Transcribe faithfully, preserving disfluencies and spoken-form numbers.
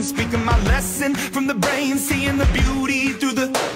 Speaking my lesson from the brain, seeing the beauty through the